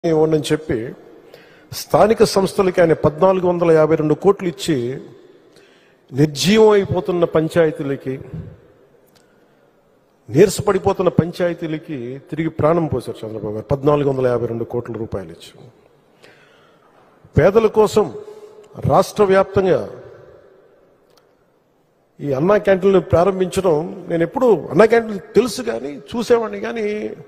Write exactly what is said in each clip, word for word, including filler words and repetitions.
ఇవ్వండి చెప్పి స్థానిక సంస్థలకి ఆయన పద్నాలుగు వందల యాభై రెండు కోట్లు ఇచ్చి నిర్జీవం అయిపోతున్న పంచాయతీలకి, నీరసపడిపోతున్న పంచాయతీలకి తిరిగి ప్రాణం పోశారు చంద్రబాబు గారు. పద్నాలుగు వందల యాభై రెండు కోట్ల రూపాయలు ఇచ్చి పేదల కోసం రాష్ట్ర వ్యాప్తంగా ఈ అన్నా క్యాంటీన్లు ప్రారంభించడం, నేను ఎప్పుడు అన్నా క్యాంటీన్లు తెలుసు కానీ చూసేవాడిని కానీ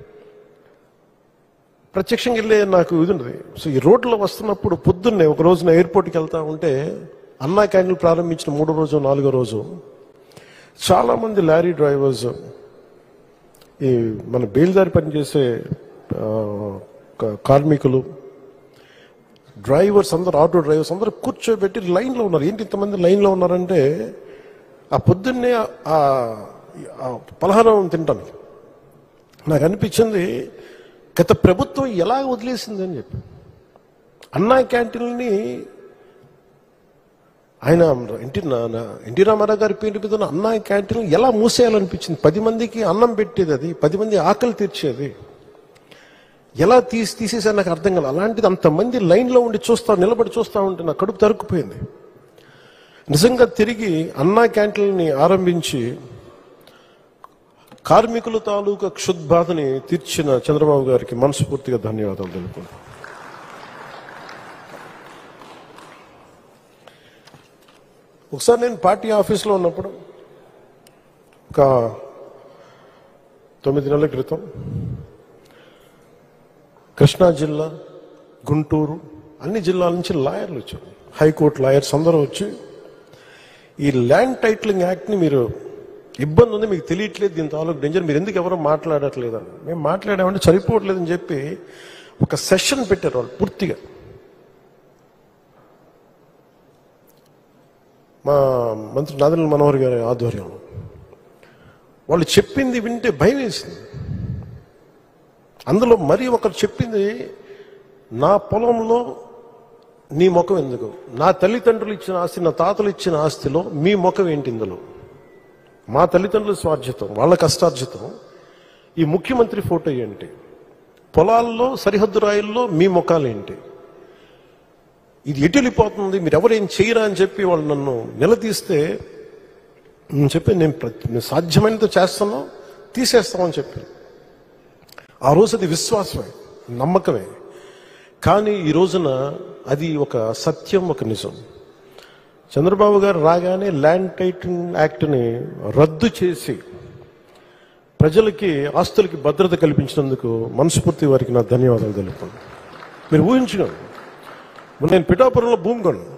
ప్రత్యక్షంగా వెళ్ళే నాకు ఇది ఉండదు. సో ఈ రోడ్లో వస్తున్నప్పుడు పొద్దున్నే ఒక రోజున ఎయిర్పోర్ట్కి వెళ్తా ఉంటే అన్నా క్యాంటీన్లు ప్రారంభించిన మూడో రోజు నాలుగో రోజు చాలామంది లారీ డ్రైవర్స్, ఈ మన బేల్దారి పనిచేసే కార్మికులు, డ్రైవర్స్ అందరు, ఆటో డ్రైవర్స్ అందరూ కూర్చోబెట్టి లైన్లో ఉన్నారు. ఏంటి ఇంతమంది లైన్లో ఉన్నారంటే ఆ పొద్దున్నే ఆ పలహారం తింటాను. నాకు అనిపించింది గత ప్రభుత్వం ఎలా వదిలేసిందని చెప్పి. అన్నా క్యాంటీన్ని ఆయన ఎన్టీ ఎన్టీ రామారావు గారి పేరు మీద ఉన్న అన్నా క్యాంటీన్ ఎలా మూసేయాలనిపించింది. పది మందికి అన్నం పెట్టేది, అది పది మంది ఆకలి తీర్చేది, ఎలా తీసి తీసేసారి నాకు అర్థం కాదు. అలాంటిది అంతమంది లైన్లో ఉండి చూస్తా నిలబడి చూస్తూ ఉంటే నా కడుపు తరుక్కుపోయింది. నిజంగా తిరిగి అన్నా క్యాంటీన్ని ఆరంభించి కార్మికుల తాలూకా క్షుద్బాధని తీర్చిన చంద్రబాబు గారికి మనస్ఫూర్తిగా ధన్యవాదాలు తెలుపుకుంటాను. ఒకసారి నేను పార్టీ ఆఫీస్లో ఉన్నప్పుడు ఒక తొమ్మిది నెలల క్రితం కృష్ణా జిల్లా, గుంటూరు, అన్ని జిల్లాల నుంచి లాయర్లు వచ్చారు, హైకోర్టు లాయర్స్ అందరూ వచ్చి ఈ ల్యాండ్ టైటిలింగ్ యాక్ట్ని మీరు ఇబ్బంది ఉంది, మీకు తెలియట్లేదు, దీని తాలూకు డేంజర్, మీరు ఎందుకు ఎవరో మాట్లాడట్లేదని. మేము మాట్లాడామంటే సరిపోవట్లేదని చెప్పి ఒక సెషన్ పెట్టారు వాళ్ళు పూర్తిగా. మా మంత్రి నాదెండ్ల మనోహర్ గారి ఆధ్వర్యంలో వాళ్ళు చెప్పింది వింటే భయం వేసింది. అందులో మరి ఒకరు చెప్పింది, నా పొలంలో నీ ముఖం ఎందుకు, నా తల్లిదండ్రులు ఇచ్చిన ఆస్తి, నా తాతలు ఇచ్చిన ఆస్తిలో మీ ముఖం ఏంటి, ఇందులో మా తల్లిదండ్రుల స్వార్జితం, వాళ్ళ కష్టార్జితం, ఈ ముఖ్యమంత్రి ఫోటో ఏంటి, పొలాల్లో సరిహద్దు రాయిల్లో మీ ముఖాలు ఏంటి, ఇది ఎటు వెళ్ళిపోతుంది, మీరు ఎవరేం చేయరా అని చెప్పి వాళ్ళు నన్ను నిలదీస్తే నేను చెప్పి నేను ప్రతి సాధ్యమైనంత చేస్తానో తీసేస్తామని చెప్పి. ఆ రోజు అది విశ్వాసమే, నమ్మకమే. కానీ ఈ రోజున అది ఒక సత్యం, ఒక నిజం. చంద్రబాబు గారు రాగానే ల్యాండ్ టైటిలింగ్ యాక్ట్ని రద్దు చేసి ప్రజలకి, ఆస్తులకి భద్రత కల్పించినందుకు మనస్ఫూర్తి వారికి నా ధన్యవాదాలు తెలుపుతున్నాను. మీరు ఊహించుకోండి, నేను పిఠాపురంలో భూమి కొన్నాను,